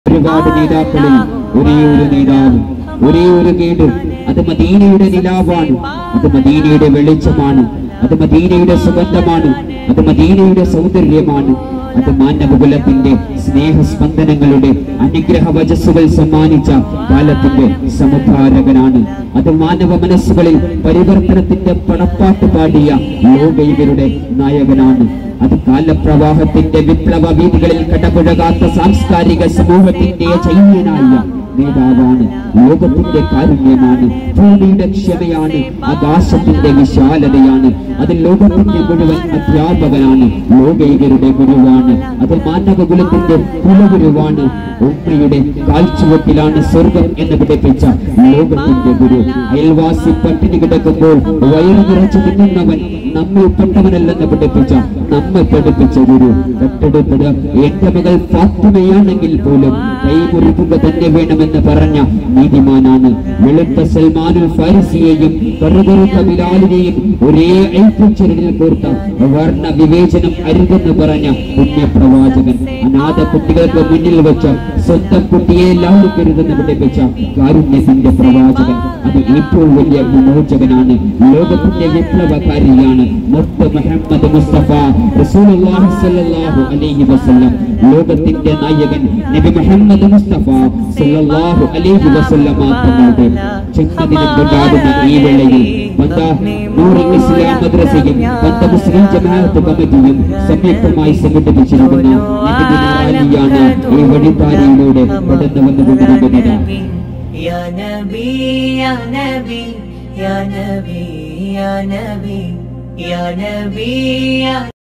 ഒരുപാട് നേതാക്കളിൽ ഒരേ ഒരു നേതാവ്, ഒരേ ഒരു കേട്. അത് മദീനയുടെ നിലാവാണ്, അത് മദീനയുടെ വെളിച്ചമാണ്, അത് മദീനയുടെ സുഗന്ധമാണ്, അത് മദീനയുടെ സൗന്ദര്യമാണ്, അത് മാനവകുലത്തിന്റെ സ്നേഹസ്പന്ദനങ്ങളുടെ അനുഗ്രഹ വചസ്സുകൾ സമ്മാനിച്ച കാലത്തിന്റെ സമുദ്ധാരകനാണ്. അത് മാനവ മനസ്സുകളിൽ പരിവർത്തനത്തിന്റെ പടപ്പാട്ട് പാടിയ ലോകൈകരുടെ നായകനാണ്. അത് കാലപ്രവാഹത്തിന്റെ വിപ്ലവ വീതികളിൽ കടപുഴകാത്ത സാംസ്കാരിക സമൂഹത്തിന്റെ ചൈന്യനായ നേതാവാണ്. ലോകത്തിന്റെ കാരുണ്യമാണ്, ഭൂമിയുടെ ക്ഷമയാണ്, ആകാശത്തിന്റെ വിശാലതയാണ്. അത് ലോകത്തിന്റെ മുഴുവൻ അധ്യാപകനാണ്, ലോകൈകരുടെ ഗുരുവാണ്. അത് മാനവകുലത്തിന്റെ കുലഗുരുവാണ്. ഉമ്മയുടെ കാൽച്ചുവട്ടിലാണ് സ്വർഗം എന്ന് പഠിപ്പിച്ച ലോകത്തിന്റെ ഗുരു. അയൽവാസി പട്ടിണി കിടക്കുമ്പോൾ വയറു നിറച്ചു തിന്നുന്നവൻ നമ്മിൽ പെട്ടവനല്ലെന്ന് പഠിപ്പിച്ച നമ്മെ പഠിപ്പിച്ച ഗുരു. കട്ടെടുത്തത് എന്റെ മകൾ ഫാത്തിമയാണെങ്കിൽ പോലും കൈമുറിക്കുക തന്നെ വേണമെന്ന് പറഞ്ഞ നീതിമാനാണ്. വെളുത്ത സൽമാനുൽ ഫാരിസിയെയും കറുകറുത്ത ബിലാലിനെയും ഒരേ ഐക്യച്ചരടിൽ കോർത്ത വർണ്ണ വിവേചനം അരുതെന്ന് പറഞ്ഞ പുണ്യപ്രവാചകൻ. അനാഥ കുട്ടികൾക്ക് മുന്നിൽ വെച്ച സ്വന്തം കുട്ടിയെ ലാളിക്കരുതെന്ന് പഠിപ്പിച്ച കാരുണ്യത്തിന്റെ പ്രവാചകൻ. അത് ഏറ്റവും വലിയ വിമോചകനാണ്, ലോകത്തിന്റെ വിപ്ലവകാരിയാണ്. മുഹമ്മദ് മുസ്തഫ റസൂലുള്ളാഹി സ്വല്ലല്ലാഹു അലൈഹി വസല്ലം, ലോകത്തിന്റെ നായകൻ നബി മുഹമ്മദ് മുസ്തഫ സ്വല്ലല്ലാഹു അലൈഹി വസല്ലം തങ്ങളുടെ ജന്മദിനം കൊണ്ടാടുന്ന ഈ വേളയിൽ നൂറുൽ ഇസ്ലാം മദ്രസയും മുസ്ലിം ജമാഅത്ത് കമ്മിറ്റിയും സംയുക്തമായി സംഘടിപ്പിച്ചിരിക്കുന്ന റാലിയാണ് ഈ വഴിത്താരയിലൂടെ കടന്നു വന്നുകൊണ്ടിരിക്കുന്നത്. Ya Nabi, Ya Nabi, Ya Nabi, Ya Nabi, Ya Nabi, Ya